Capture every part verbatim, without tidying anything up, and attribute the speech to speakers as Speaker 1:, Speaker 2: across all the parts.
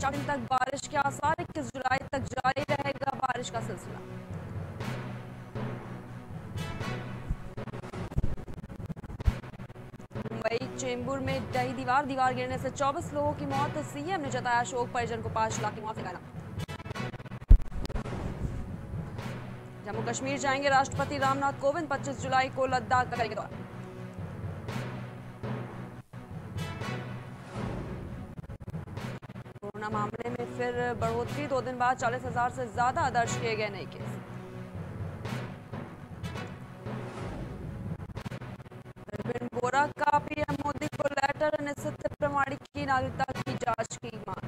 Speaker 1: चार दिन तक बारिश के आसार, इक्कीस जुलाई तक जारी रहेगा बारिश का सिलसिला। मुंबई चेंबूर में ढही दीवार दीवार गिरने से चौबीस लोगों की मौत, सीएम ने जताया शोक, परिजन को पांच लाख की मौत का ऐलान। जम्मू कश्मीर जाएंगे राष्ट्रपति रामनाथ कोविंद, पच्चीस जुलाई को लद्दाख का करेंगे दौरा। कोरोना मामले में फिर बढ़ोतरी, दो दिन बाद चालीस हजार से ज्यादा दर्ज किए गए नए केस। विपिन बोरा का पीएम मोदी को लेटर, निश्चित प्रमाणिक की नागरिकता की जांच की मांग।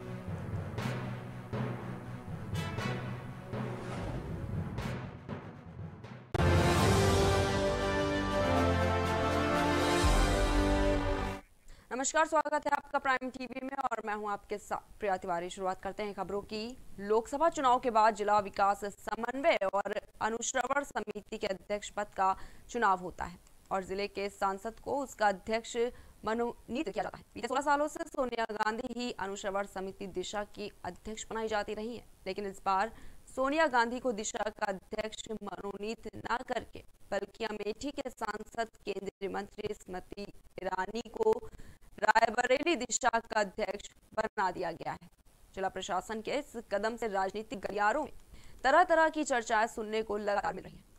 Speaker 1: नमस्कार, स्वागत है आपका प्राइम टीवी में और मैं हूं आपके साथ प्रिया तिवारी। शुरुआत करते हैं खबरों की। लोकसभा चुनाव के बाद जिला विकास समन्वय और अनुश्रवण समिति के अध्यक्ष पद का चुनाव होता है और जिले के सांसद को उसका अध्यक्ष मनोनीत किया जाता है। बीते सोलह सालों से सोनिया गांधी ही अनुश्रवण समिति दिशा की अध्यक्ष बनाई जाती रही है, लेकिन इस बार सोनिया गांधी को दिशा का अध्यक्ष मनोनीत न करके बल्कि अमेठी के सांसद केंद्रीय मंत्री स्मृति ईरानी को रायबरेली दिशा का अध्यक्ष बना दिया गया है। जिला प्रशासन के इस कदम से राजनीतिक गलियारों में तरह तरह की चर्चाएं सुनने को लगातार मिल रही हैं।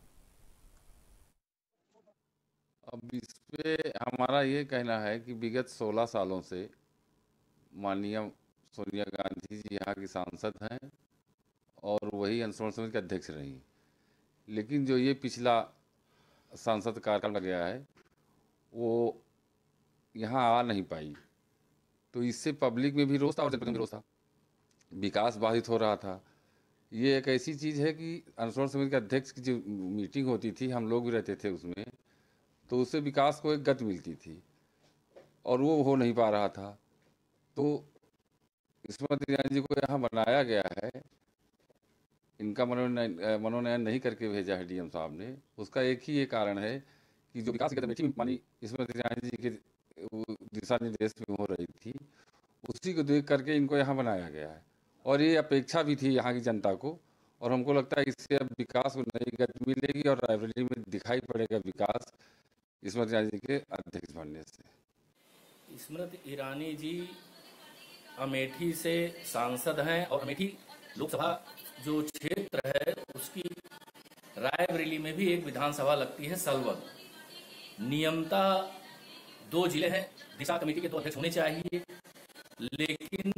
Speaker 2: अब इस पे हमारा ये कहना है कि विगत सोलह सालों से माननीय सोनिया गांधी जी यहाँ की सांसद हैं और वही अनुश्रवण समिति के अध्यक्ष रही, लेकिन जो ये पिछला सांसद कार्यकाल गया है वो यहाँ आ नहीं पाई, तो इससे पब्लिक में भी रोष था और जनता में भी रोष था, विकास बाधित हो रहा था। ये एक ऐसी चीज़ है कि अनुश्रवण समिति के अध्यक्ष की जो मीटिंग होती थी, हम लोग भी रहते थे उसमें, तो उससे विकास को एक गति मिलती थी और वो हो नहीं पा रहा था। तो स्मृति ईरानी जी को यहाँ बनाया गया है, इनका मनोनयन मनोनयन नहीं करके भेजा है डीएम साहब ने। उसका एक ही ये कारण है कि जो विकास की कमेटी मानी स्मृति ईरानी जी के दिशा निर्देश में हो रही थी, उसी को देख करके इनको यहाँ बनाया गया है और ये अपेक्षा भी थी यहाँ की जनता को, और हमको लगता है इससे अब विकास को नई गति मिलेगी और रायबरेली में दिखाई पड़ेगा विकास स्मृति ईरानी जी के अध्यक्ष बनने से।
Speaker 3: स्मृति ईरानी जी अमेठी से सांसद हैं और अमेठी लोकसभा जो क्षेत्र है उसकी रायबरेली में भी एक विधानसभा लगती है सलवल। नियमता दो जिले हैं, दिशा कमेटी के दो अध्यक्ष होने चाहिए, लेकिन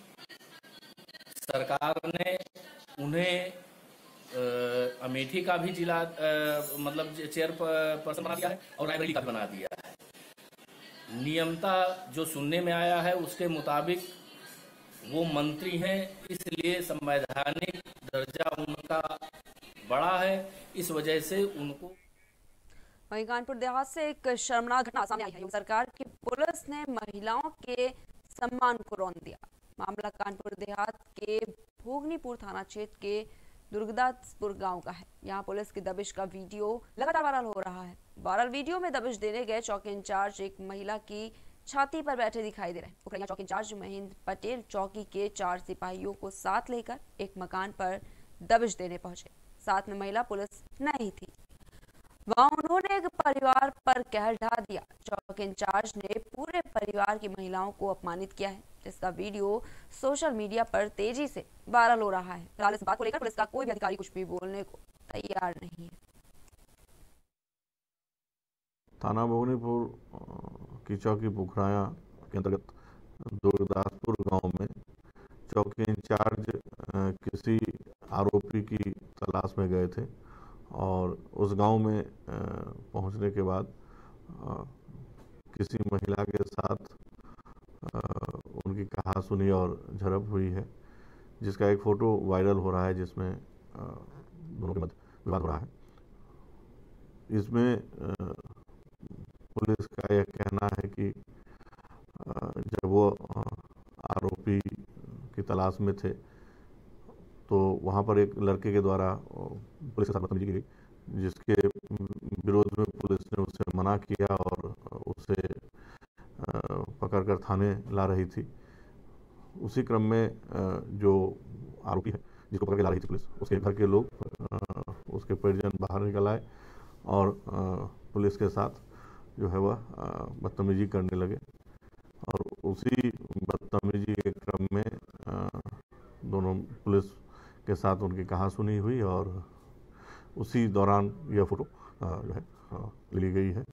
Speaker 3: सरकार ने उन्हें आ, अमेठी का भी जिला मतलब चेयर पर्सन बना दिया है और रायबरेली का भी बना दिया है। नियमता जो सुनने में आया है उसके मुताबिक वो मंत्री हैं, इसलिए संवैधानिक दर्जा उनका बड़ा है, इस वजह से उनको।
Speaker 1: वहीं कानपुर देहात से एक शर्मनाक घटना सामने आई है। सरकार की पुलिस ने महिलाओं के सम्मान को रौंद दिया। मामला कानपुर देहात के भोगनीपुर थाना क्षेत्र के दुर्गदासपुर गांव का है। यहां पुलिस की दबिश का वीडियो लगातार वायरल हो रहा है। वायरल वीडियो में दबिश देने गए चौकी इंचार्ज एक महिला की छाती पर बैठे दिखाई दे रहे हैं। उकड़िया चौकी इंचार्ज महेंद्र पटेल चौकी के चार सिपाहियों को साथ लेकर एक मकान पर दबिश देने पहुंचे। साथ में महिला पुलिस नहीं थी। वहां उन्होंने एक परिवार पर कहर ढा दिया। चौकी इंचार्ज ने पूरे परिवार की महिलाओं को अपमानित किया है, जिसका वीडियो सोशल मीडिया पर तेजी से वायरल हो रहा है। फिलहाल इस बात को लेकर पुलिस का कोई भी अधिकारी कुछ भी बोलने को तैयार नहीं है।
Speaker 4: थाना भोगनीपुर की चौकी पुखराया के अंतर्गत दुर्गदासपुर गांव में चौकी इंचार्ज किसी आरोपी की तलाश में गए थे और उस गांव में पहुंचने के बाद किसी महिला के साथ उनकी कहासुनी और झड़प हुई है, जिसका एक फोटो वायरल हो रहा है जिसमें दोनों के मध्य विवाद हो रहा है। इसमें पुलिस का यह कहना है कि जब वो आरोपी की तलाश में थे तो वहाँ पर एक लड़के के द्वारा पुलिस के साथ बदतमीजी की गई, जिसके विरोध में पुलिस ने उससे मना किया और उसे पकड़कर थाने ला रही थी। उसी क्रम में अ, जो आरोपी है जिसको पकड़ के ला रही थी पुलिस, उसके घर के लोग, अ, उसके परिजन बाहर निकल आए और अ, पुलिस के साथ जो है वह अ, बदतमीजी करने लगे और उसी बदतमीजी के क्रम में अ, दोनों पुलिस के साथ उनकी कहासुनी हुई और उसी दौरान यह फोटो अ, जो है अ, ली गई है।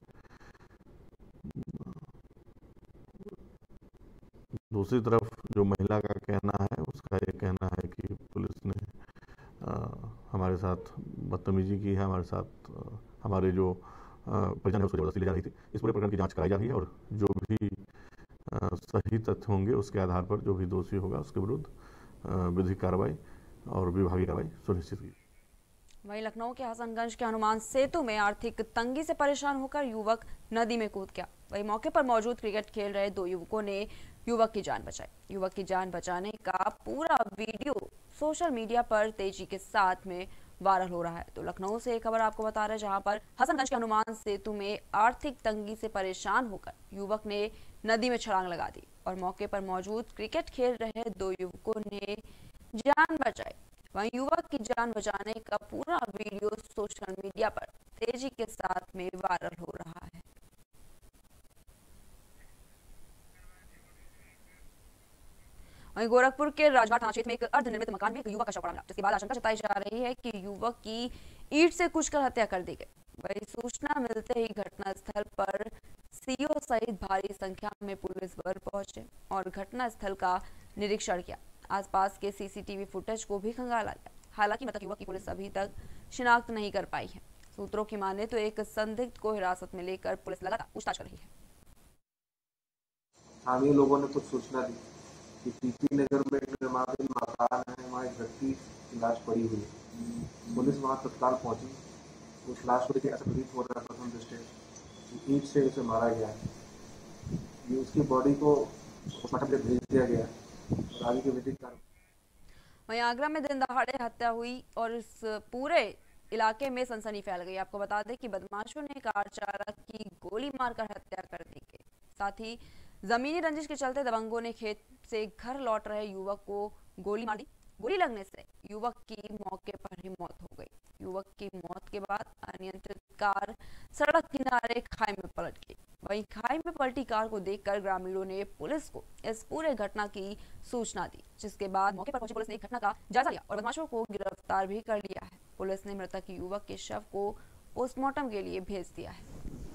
Speaker 4: दूसरी तरफ जो महिला का कहना है, उसका ये कहना है कि पुलिस ने आ, हमारे साथ बदतमीजी की है, हमारे साथ आ, हमारे जो परिजन है उसको जबरदस्ती ले जा रही थी। इस पूरे प्रकरण की जांच कराई जा रही है और जो भी आ, सही तथ्य होंगे उसके आधार पर जो भी दोषी होगा उसके विरुद्ध विधिक कार्रवाई और विभागीय कार्रवाई सुनिश्चित की।
Speaker 1: वहीं लखनऊ के हसनगंज के हनुमान सेतु में आर्थिक तंगी से परेशान होकर युवक नदी में कूद गया। वहीं मौके पर मौजूद क्रिकेट खेल रहे दो युवकों ने युवक की जान बचाई। युवक की जान बचाने का पूरा वीडियो सोशल मीडिया पर तेजी के साथ में वायरल हो रहा है। तो लखनऊ से एक खबर आपको बता रहे हैं, जहां पर हसनगंज के हनुमान सेतु में आर्थिक तंगी से परेशान होकर युवक ने नदी में छलांग लगा दी और मौके पर मौजूद क्रिकेट खेल रहे दो युवकों ने जान बचाई। वहीं युवक की जान बचाने का पूरा वीडियो सोशल मीडिया पर तेजी के साथ में वायरल हो रहा है। वहीं गोरखपुर के राजबाग थाना क्षेत्र में एक अर्धनिर्मित मकान में एक युवक का शव पड़ा मिला, जिसके बाद आशंका जताई जा रही है कि युवक की ईंट से कुचकर हत्या कर दी गई। वहीं सूचना मिलते ही घटनास्थल पर सीओ सहित भारी संख्या में पुलिस बल पहुंचे और घटनास्थल का निरीक्षण किया। आसपास के सीसीटीवी फुटेज को भी खंगाला गया। हालांकि मृतक युवक की पुलिस अभी तक शिनाख्त नहीं कर पाई है। सूत्रों की माने तो एक संदिग्ध को हिरासत में लेकर पुलिस लगातार पूछताछ कर रही है।
Speaker 5: स्थानीय लोगों ने कुछ सूचना दी कि टीपी नगर में एक निर्माणाधीन मकान है, वहाँ एक व्यक्ति की लाश पड़ी हुई है। पुलिस वहाँ तत्काल पहुंची। उस लाश को देखकर ऐसा प्रतीत हो रहा है प्रथम दृष्टया कि ईंट से उसे मारा गया है। ये उसकी बॉडी को पोस्टमार्टम के लिए भेज दिया गया और आगे की विधिक कार्रवाई।
Speaker 1: वहीं आगरा में दिन दहाड़े हत्या हुई और इस पूरे इलाके में सनसनी फैल गई। आपको बता दें कि बदमाशों ने कार चालक की गोली मारकर हत्या कर दी गई। साथ ही जमीनी रंजिश के चलते दबंगों ने खेत से घर लौट रहे युवक को गोली मार दी। गोली लगने से युवक की मौके पर ही मौत हो गई। युवक की मौत के बाद अनियंत्रित कार सड़क किनारे खाई में पलट गई। वहीं खाई में पलटी कार को देखकर ग्रामीणों ने पुलिस को इस पूरे घटना की सूचना दी, जिसके बाद मौके पर पहुंची पुलिस ने घटना का जायजा लिया और बदमाशों को गिरफ्तार भी कर लिया है। पुलिस ने मृतक युवक के शव को पोस्टमार्टम के लिए भेज दिया है।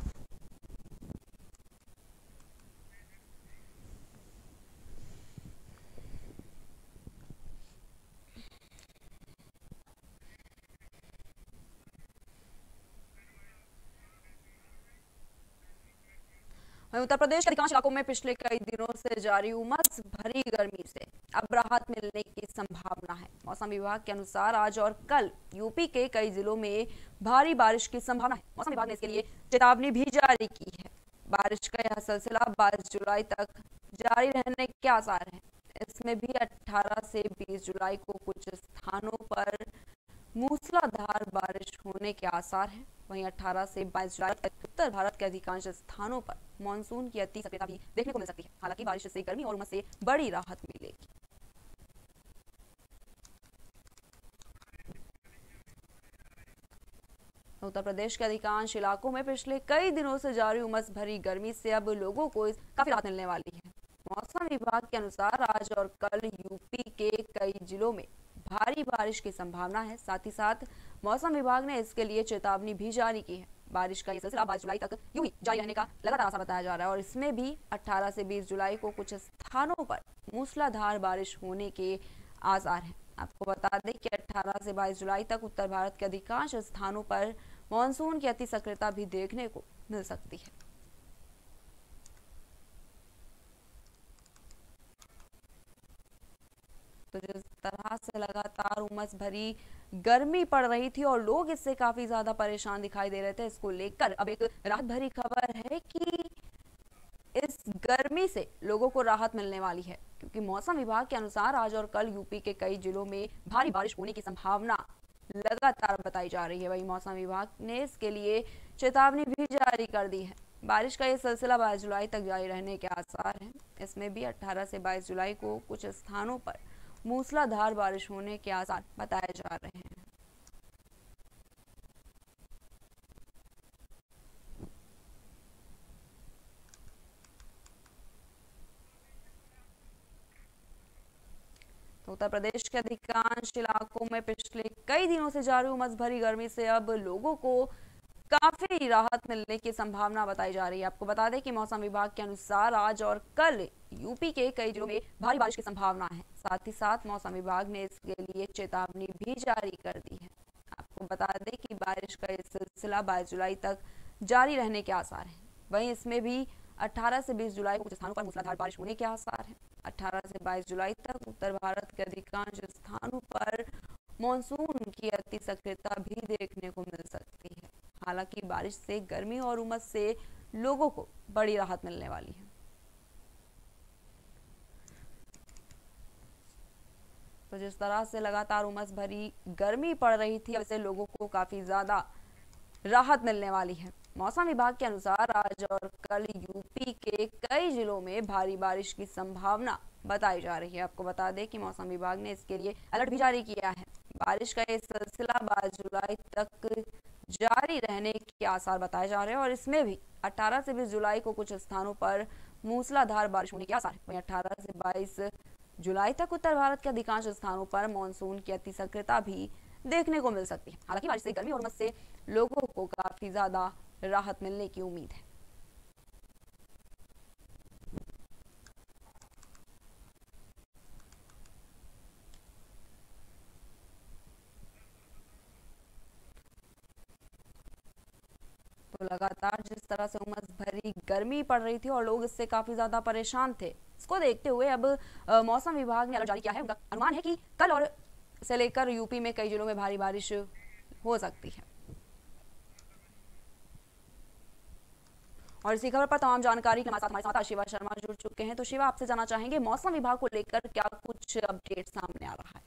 Speaker 1: उत्तर प्रदेश के अधिकांश इलाकों में पिछले कई दिनों से जारी उमस भरी गर्मी से अब राहत मिलने की संभावना है। मौसम विभाग के अनुसार आज और कल यूपी के कई जिलों में भारी बारिश की संभावना है। मौसम विभाग ने इसके लिए चेतावनी भी जारी की है। बारिश का यह सिलसिला बाईस जुलाई तक जारी रहने के आसार हैं। इसमें भी अठारह से बीस जुलाई को कुछ स्थानों पर मूसलाधार बारिश होने के आसार हैं। वहीं अठारह से बाईस जुलाई तक उत्तर भारत के अधिकांश स्थानों पर मानसून की अति सक्रियता भी देखने को मिल सकती है। हालांकि बारिश से गर्मी और उमस से बड़ी राहत मिलेगी। उत्तर प्रदेश के अधिकांश इलाकों में पिछले कई दिनों से जारी उमस भरी गर्मी से अब लोगों को काफी राहत मिलने वाली है। मौसम विभाग के अनुसार आज और कल यूपी के कई जिलों में भारी बारिश की संभावना है। साथ ही साथ मौसम विभाग ने इसके लिए चेतावनी भी जारी की है। बारिश का यह सिलसिला बाईस जुलाई तक यूं ही जारी रहने का लगातार आसार बताया जा रहा है और इसमें भी अठारह से बीस जुलाई को कुछ स्थानों पर मूसलाधार बारिश होने के आसार हैं। आपको बता दें कि अठारह से बाईस जुलाई तक उत्तर भारत के अधिकांश स्थानों पर मानसून की अति सक्रियता भी देखने को मिल सकती है। तो जिस तरह से लगातार उमस भरी गर्मी पड़ रही थी और लोग इससे काफी ज्यादा परेशान दिखाई दे रहे थे, इसको लेकर अब एक राहत भरी खबर है कि इस गर्मी से लोगों को राहत मिलने वाली है, क्योंकि मौसम विभाग के अनुसार आज और कल यूपी के कई जिलों में भारी बारिश होने की संभावना लगातार बताई जा रही है। वहीं मौसम विभाग ने इसके लिए चेतावनी भी जारी कर दी है। बारिश का ये सिलसिला बाईस जुलाई तक जारी रहने के आसार हैं। इसमें भी अठारह से बाईस जुलाई को कुछ स्थानों पर मूसलाधार बारिश होने के आसार बताए जा रहे हैं। तो उत्तर प्रदेश के अधिकांश इलाकों में पिछले कई दिनों से जारी उमस भरी गर्मी से अब लोगों को काफी राहत मिलने की संभावना बताई जा रही है। आपको बता दें कि मौसम विभाग के अनुसार आज और कल यूपी के कई जिलों में भारी बारिश की संभावना है। साथ ही साथ मौसम विभाग ने इसके लिए चेतावनी भी जारी कर दी है। आपको बता दें कि बारिश का ये सिलसिला बाईस जुलाई तक जारी रहने के आसार है। वहीं इसमें भी अठारह से बीस जुलाई को कुछ स्थानों पर मूसलाधार बारिश होने के आसार हैं। अठारह से बाईस जुलाई तक उत्तर भारत के अधिकांश स्थानों पर मॉनसून की अति सक्रियता भी देखने को मिल सकती है। हालांकि बारिश से गर्मी और उमस से लोगों को बड़ी राहत मिलने वाली है। तो जिस तरह से लगातार उमस भरी गर्मी पड़ रही थी, वैसे लोगों को काफी ज्यादा राहत मिलने वाली है। मौसम विभाग के अनुसार आज और कल यूपी के कई जिलों में भारी बारिश की संभावना बताई जा रही है। आपको बता दें कि मौसम विभाग ने इसके लिए अलर्ट भी जारी किया है। बारिश का ये सिलसिला बाईस जुलाई तक जारी रहने के आसार बताए जा रहे हैं और इसमें भी अठारह से बीस जुलाई को कुछ स्थानों पर मूसलाधार बारिश होने के आसार है। वहीं अठारह से बाईस जुलाई तक उत्तर भारत के अधिकांश स्थानों पर मानसून की अति सक्रियता भी देखने को मिल सकती है। हालांकि बारिश से गर्मी और उमस से लोगों को काफी ज्यादा राहत मिलने की उम्मीद है। तो लगातार जिस तरह से उमस भरी गर्मी पड़ रही थी और लोग इससे काफी ज्यादा परेशान थे, इसको देखते हुए अब मौसम विभाग ने अलर्ट जारी किया है। उनका अनुमान है कि कल और से लेकर यूपी में कई जिलों में भारी बारिश हो सकती है। और इसी खबर पर तमाम जानकारी के साथ हमारे साथ शिवा शर्मा जुड़ चुके हैं। तो शिवा, आपसे जानना चाहेंगे मौसम विभाग को लेकर क्या कुछ अपडेट सामने आ रहा है?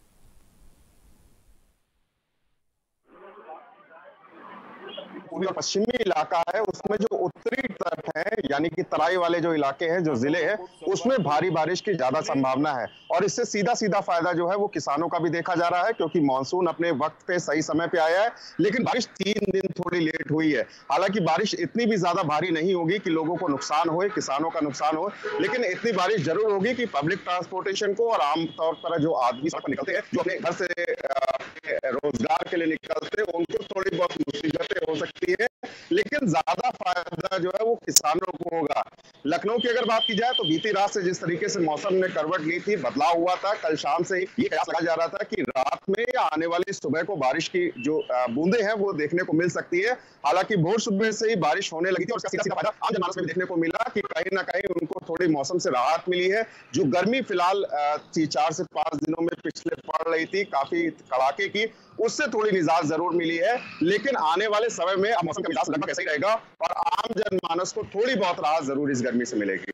Speaker 6: पूर्वी और पश्चिमी इलाका है, उसमें जो उत्तरी तरफ है यानी कि तराई वाले जो इलाके हैं, जो जिले हैं, उसमें भारी बारिश की ज्यादा संभावना है। और इससे सीधा सीधा फायदा जो है वो किसानों का भी देखा जा रहा है, क्योंकि मानसून अपने वक्त पे सही समय पे आया है, लेकिन बारिश तीन दिन थोड़ी लेट हुई है। हालांकि बारिश इतनी भी ज्यादा भारी नहीं होगी कि लोगों को नुकसान हो, किसानों का नुकसान हो, लेकिन इतनी बारिश जरूर होगी कि पब्लिक ट्रांसपोर्टेशन को और आमतौर पर जो आदमी सड़क पर निकलते हैं, जो अपने घर से रोजगार के लिए निकलते हैं, उनको थोड़ी बहुत मुसीबतें हो सकती है, लेकिन ज्यादा फायदा जो है वो किसानों को होगा। लखनऊ की अगर बात की जाए तो बीती रात से जिस तरीके से मौसम ने करवट ली थी, बदलाव हुआ था, कल शाम से ही ये कयास लगाया जा रहा था कि रात में या आने वाली सुबह को बारिश की जो बूंदे हैं वो देखने को मिल सकती है। हालांकि भोर सुबह से ही बारिश होने लगी थी और उसका सीधा सीधा फायदा आम जनमानस में भी देखने को मिला कि कहीं ना कहीं उनको थोड़ी मौसम से राहत मिली है। जो गर्मी फिलहाल चार से पांच दिनों में पिछले पड़ रही थी काफी कड़ाके की, उससे थोड़ी निजात जरूर मिली है, लेकिन आने वाले समय में अब मौसम का मिजाज लगभग ऐसा ही रहेगा और आम जनमानस को थोड़ी बहुत राहत जरूर इस गर्मी से मिलेगी।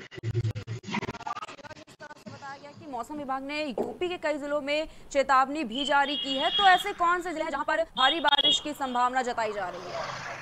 Speaker 1: बताया गया कि मौसम विभाग ने यूपी के कई जिलों में चेतावनी भी जारी की है, तो ऐसे कौन से जिले हैं जहां पर भारी बारिश की संभावना जताई जा रही है?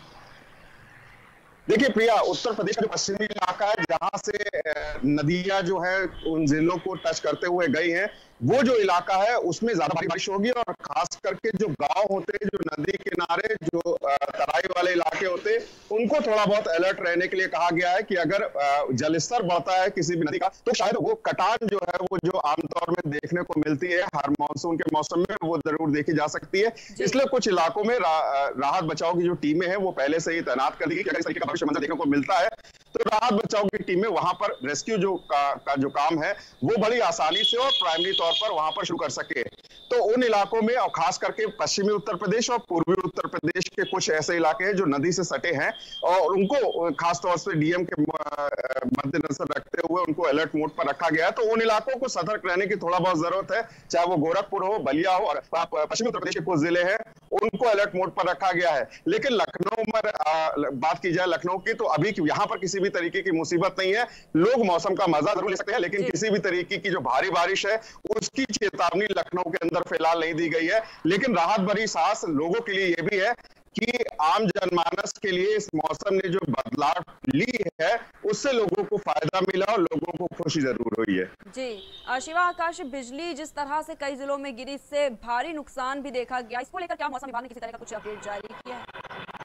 Speaker 6: देखिए प्रिया, उत्तर प्रदेश का जो पश्चिमी इलाका है, जहां से नदियां जो है उन जिलों को टच करते हुए गई हैं, वो जो इलाका है उसमें ज्यादा भारी बारिश होगी। और खास करके जो गांव होते हैं, जो नदी किनारे, जो तराई वाले इलाके होते हैं, उनको थोड़ा बहुत अलर्ट रहने के लिए कहा गया है कि अगर जलस्तर बढ़ता है किसी भी नदी का, तो शायद वो कटान जो है वो जो आमतौर में देखने को मिलती है हर मानसून के मौसम में, वो जरूर देखी जा सकती है। इसलिए कुछ इलाकों में रा, राहत बचाव की जो टीमें हैं वो पहले से ही तैनात कर दी गई कि अगर इस तरीके का भविष्य मंजर देखने को मिलता है तो राहत बचाव की टीमें वहां पर रेस्क्यू जो का, का जो काम है वो बड़ी आसानी से और प्राइमरी तौर पर वहां पर शुरू कर सके। तो उन इलाकों में और खास करके पश्चिमी उत्तर प्रदेश और पूर्वी उत्तर प्रदेश के कुछ ऐसे इलाके हैं जो नदी से सटे हैं और उनको खासतौर से डीएम के मद्देनजर रखते हुए उनको अलर्ट मोड पर रखा गया है। तो उन इलाकों को सतर्क रहने की थोड़ा बहुत जरूरत है, चाहे वो गोरखपुर हो, बलिया हो, और पश्चिमी उत्तर प्रदेश के कुछ जिले हैं उनको अलर्ट मोड पर रखा गया है। लेकिन लखनऊ में बात की जाए लखनऊ की, तो अभी यहाँ पर किसी भी तरीके की मुसीबत नहीं है, लोग मौसम का मजा जरूर ले सकते हैं, लेकिन किसी भी तरीके की जो भारी बारिश है उसकी चेतावनी लखनऊ के अंदर फिलहाल नहीं दी गई है। लेकिन राहत भरी सांस लोगों के लिए यह भी है कि आम जनमानस के लिए इस मौसम ने जो बदलाव ली है उससे लोगों को फायदा मिला और लोगों को खुशी जरूर हुई है।
Speaker 1: जी शिवा, आकाश बिजली जिस तरह से कई जिलों में गिरी, इससे भारी नुकसान भी देखा गया। इसको लेकर क्या मौसम विभाग ने किसी तरह का कुछ अपडेट जारी किया है?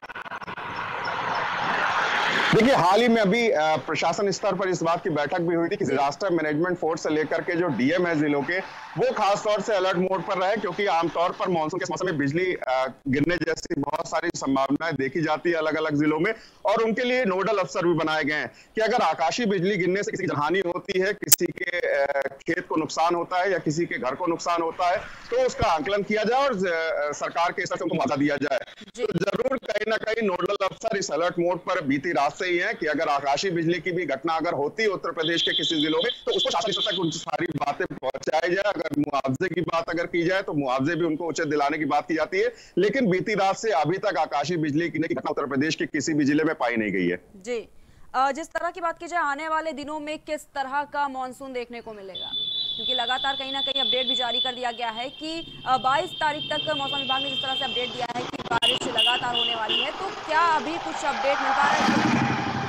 Speaker 6: देखिए, हाल ही में अभी प्रशासन स्तर पर इस बात की बैठक भी हुई थी कि डिजास्टर मैनेजमेंट फोर्स से लेकर के जो डीएम है जिलों के, वो खास तौर से अलर्ट मोड पर रहे, क्योंकि आमतौर पर मानसून के मौसम में बिजली गिरने जैसी बहुत सारी संभावनाएं देखी जाती है अलग अलग जिलों में, और उनके लिए नोडल अफसर भी बनाए गए हैं कि अगर आकाशीय बिजली गिरने से किसी की जनहानि होती है, किसी के खेत को नुकसान होता है या किसी के घर को नुकसान होता है, तो उसका आंकलन किया जाए और सरकार के स्तर से उनको मुआवजा दिया जाए। तो जरूर कहीं ना कहीं नोडल अफसर इस अलर्ट मोड पर बीती रात से ही है कि अगर आकाशीय बिजली की भी घटना अगर होती है उत्तर प्रदेश के किसी जिलों में, तो उसको शासन स्तर तक उन सारी बातें पहुंचाई जाए। अगर मुआवजे की बात अगर की जाए तो मुआवजे भी उनको उचित दिलाने की बात की जाती है, लेकिन बीती रात से अभी तक आकाशीय बिजली गिरने की घटना उत्तर प्रदेश के किसी भी जिले में पाई नहीं गई है।
Speaker 1: जी, जिस तरह की बात की जाए आने वाले दिनों में किस तरह का मॉनसून देखने को मिलेगा, क्योंकि लगातार कहीं ना कहीं अपडेट भी जारी कर दिया गया है कि बाईस तारीख तक मौसम विभाग ने जिस तरह से अपडेट दिया है कि बारिश लगातार होने वाली है, तो क्या अभी कुछ अपडेट मिल पा रहा है?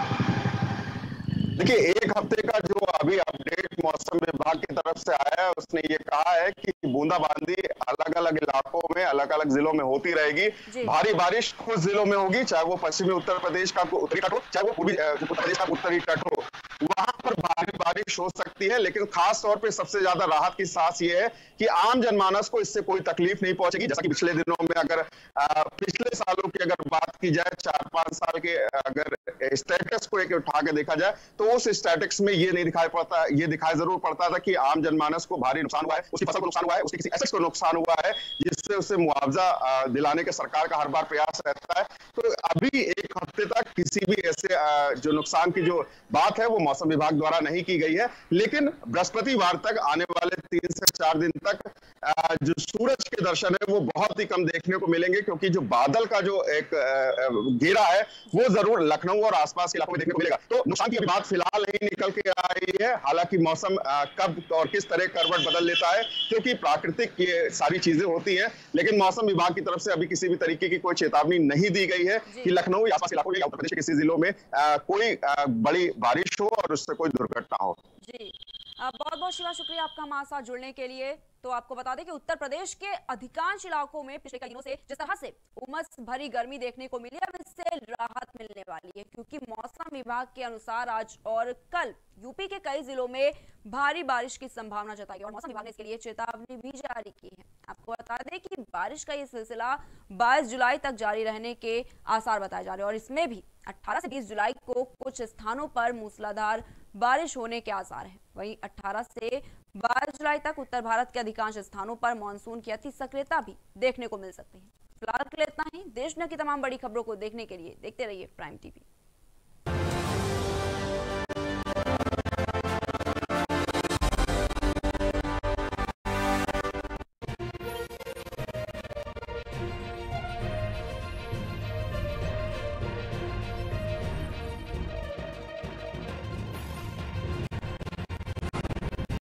Speaker 6: देखिए, एक हफ्ते का जो अभी अपडेट मौसम विभाग की तरफ से आया है, उसने ये कहा है कि बूंदाबांदी अलग अलग इलाकों में अलग अलग जिलों में होती रहेगी। भारी बारिश कुछ जिलों में होगी, चाहे वो पश्चिमी उत्तर प्रदेश का उत्तरी तट हो, चाहे वो पूर्वी उत्तर प्रदेश का उत्तरी तट हो, वहां पर भारी बारिश हो सकती है। लेकिन खास तौर पे सबसे ज्यादा राहत की सांस ये है कि आम जनमानस को इससे कोई तकलीफ नहीं पहुंचेगी। जैसा कि पिछले दिनों में अगर आ, पिछले सालों की अगर बात की जाए, चार पांच साल के अगर स्टेटस को एक उठा के देखा जाए, तो उस स्टैटिक्स में ये नहीं दिखाई पड़ता, ये दिखाई जरूर पड़ता था कि आम जनमानस को भारी नुकसान हुआ है, उसकी फसल को नुकसान हुआ है, उसके किसी एसेट्स को नुकसान हुआ है, जिससे उसे मुआवजा दिलाने के सरकार का हर बार प्रयास रहता है। तो अभी एक हफ्ते तक किसी भी ऐसे जो नुकसान की जो बात है वो मौसम विभाग द्वारा नहीं की गई है। लेकिन बृहस्पतिवार तक, आने वाले तीन से चार दिन तक जो सूरज के दर्शन है वो बहुत ही कम देखने को मिलेंगे, क्योंकि जो बादल का जो एक घेरा है वो जरूर लखनऊ और आसपास के इलाकों में देखने को मिलेगा। तो नुकसान की बात फिलहाल नहीं निकल के आई है। हालांकि मौसम कब और किस तरह करवट बदल लेता है, क्योंकि प्राकृतिक ये सारी चीजें होती हैं, लेकिन मौसम विभाग की तरफ से अभी किसी भी तरीके की कोई चेतावनी नहीं दी गई है कि लखनऊ या आसपास के इलाकों में या उत्तर प्रदेश के किसी जिलों में आ, कोई आ, बड़ी बारिश हो और उससे कोई दुर्घटना हो।
Speaker 1: जी, बहुत बहुत शिवा, शुक्रिया आपका हमारे साथ जुड़ने के लिए। तो आपको बता दें कि उत्तर प्रदेश के अधिकांश इलाकों में पिछले कई दिनों से जिस तरह से उमस भरी गर्मी देखने को मिली, अब इससे राहत मिलने वाली है, क्योंकि मौसम विभाग के अनुसार आज और कल यूपी के कई जिलों में भारी बारिश की संभावना जताई है और मौसम विभाग ने इसके लिए चेतावनी भी जारी की है। आपको बता दें कि बारिश का ये सिलसिला बाईस जुलाई तक जारी रहने के आसार बताए जा रहे हैं और इसमें भी अठारह से बीस जुलाई को कुछ स्थानों पर मूसलाधार बारिश होने के आसार हैं। वहीं अठारह से बाईस जुलाई तक उत्तर भारत के अधिकांश स्थानों पर मानसून की अति सक्रियता भी देखने को मिल सकती है। फिलहाल के लिए इतना ही। देश दुनिया की तमाम बड़ी खबरों को देखने के लिए देखते रहिए प्राइम टीवी।